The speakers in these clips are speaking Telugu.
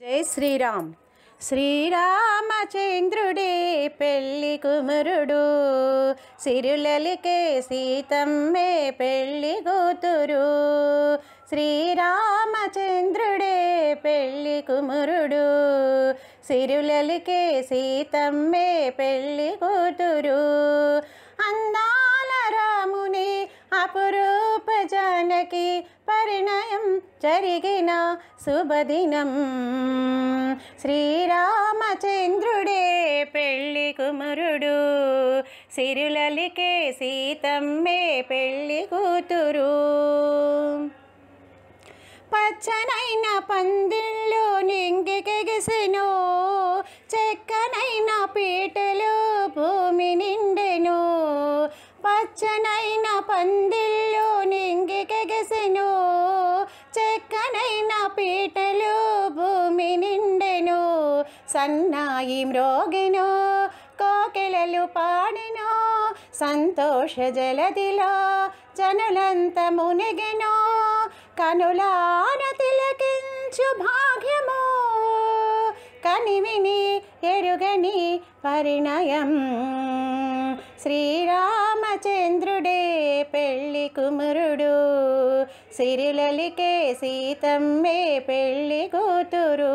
జై శ్రీరామ్. శ్రీరామచంద్రుడే పెళ్ళి కుమరుడు, సిరులలికే సీతమ్మే పెళ్ళి కూతురు. శ్రీరామచంద్రుడే పెళ్ళి కుమరుడు, సిరులలికే సీతమ్మే పెళ్ళి కూతురు. అందాల రాముని అపురూప జానకి పరిణయం జరిగిన శుభదినం. శ్రీరామచంద్రుడే పెళ్ళి కుమరుడు, సిరులలికే సీతమ్మే పెళ్ళి కూతురు. పచ్చనైన పందిళ్ళు నింగికెగిసెను, చెక్కనైన పీటలు భూమి నిండెను. పచ్చనైన పందిళ్ళు నింగికెగిసెను, చెక్కనైన పీటలు భూమి నిండెను. సన్నాయి మ్రోగెను, కోకిలలు పాడెను, సంతోష జలదిలో జనులంత మునిగెను. కనులార తిలకించు భాగ్యము, కనివిని ఎరుగని పరిణయం. శ్రీరామచంద్రుడే పెళ్ళి కుమరుడు, సిరులలికే సీతమ్మే పెళ్ళి కూతురు.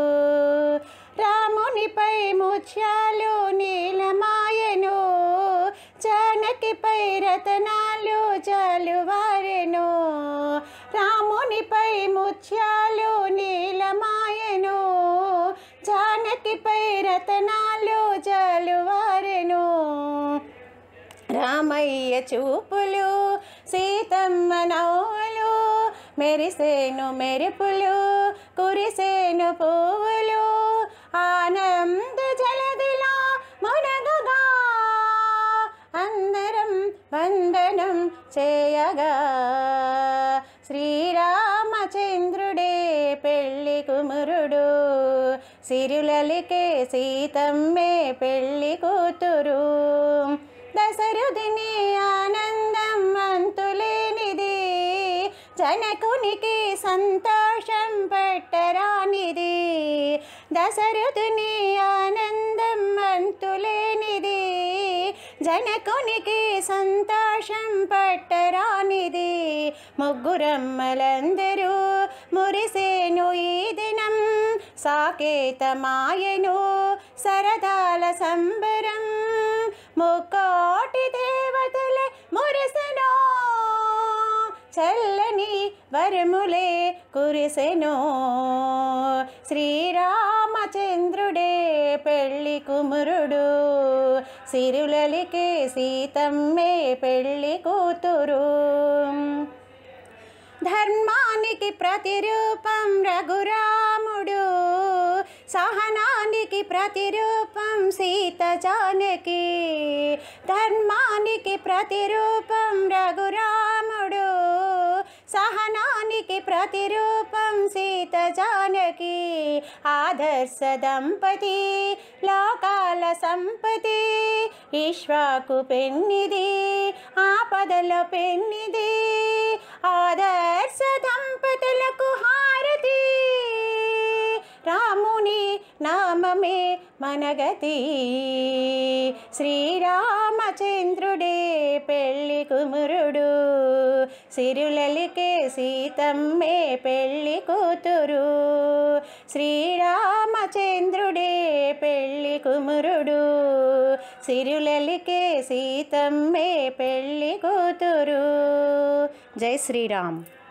రామునిపై ముత్యాలు నీలమాయను, జానకిపై రతనాలు జాలువారెను. రామునిపై ముత్యాలు నీలమాయను, జానకిపై రతనాలు జాలువారెను. రామయ్య చూపులు సీతమ్మ నవ్వులు, మెరిసేను మెరుపులు కురిసేను పువ్వులు. ఆనంద జలదిలా మునగగా అందరం వందనం చేయగా. శ్రీరామచంద్రుడే పెళ్ళి కుమరుడు, సిరులలికే సీతమ్మే పెళ్ళి కూతురు. దశరథుని ఆనందం అంతులేనిది, జనకునికి సంతోషం పట్టరానిది. దశరథుని ఆనందం అంతులేనిది, జనకునికి సంతోషం పట్టరానిది. ముగ్గురమ్మలందరూ మురిసేను ఈ దినం, సాకేతమాయను సరదాల సంబరం. ముక్కోటి దేవతలే మురిసెను, చల్లని వరములే కురిసెను. శ్రీరామచంద్రుడే పెళ్ళి కుమరుడు, సిరులలికే సీతమ్మే పెళ్ళి కూతురు. ధర్మానికి ప్రతిరూపం రఘురాముడు, సహనానికి ప్రతిరూపం సీత జానకి. ధర్మానికి ప్రతిరూపం రఘురాముడు, సహనానికి ప్రతిరూపం సీత జానకి. ఆదర్శ దంపతి లోకాల సంపతి, ఈశ్వాకు పెన్నిది ఆపదల పెన్నిది. ఆదర్శ దంపతులకు హారతి, రాముని నామమే మనగతి. శ్రీరామచంద్రుడే పెళ్ళి కుమరుడు, సిరులలికే సీతమ్మే పెళ్ళి కూతురు. శ్రీరామచంద్రుడే పెళ్ళి కుమరుడు, సిరులలికే సీతమ్మే పెళ్ళి కూతురు. జై శ్రీరామ్.